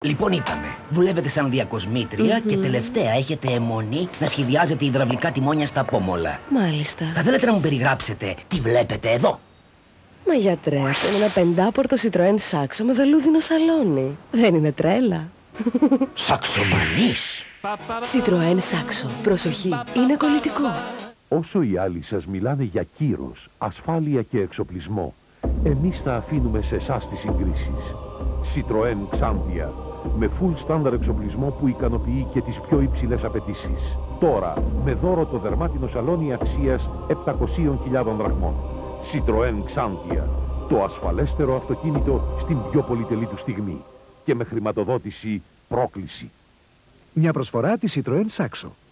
Λοιπόν, είπαμε, δουλεύετε σαν διακοσμήτρια και τελευταία έχετε αιμονή να σχεδιάζετε υδραυλικά τιμόνια στα πόμολα. Μάλιστα. Θα θέλετε να μου περιγράψετε τι βλέπετε εδώ? Μα γιατρέ, αυτό είναι ένα πεντάπορτο Citroën Saxo με βελούδινο σαλόνι. Δεν είναι τρέλα? Σαξομανής. Citroën Saxo. Προσοχή, είναι κολλητικό. Όσο οι άλλοι σας μιλάνε για κύρος, ασφάλεια και εξοπλισμό, εμείς θα αφήνουμε σε εσάς τις συγκρίσεις. Citroën Xantia, με full standard εξοπλισμό που ικανοποιεί και τις πιο υψηλές απαιτήσεις. Τώρα, με δώρο το δερμάτινο σαλόνι αξίας 700.000 δραχμών. Citroën Xantia, το ασφαλέστερο αυτοκίνητο στην πιο πολυτελή του στιγμή. Και με χρηματοδότηση πρόκληση. Μια προσφορά της Citroën Saxo.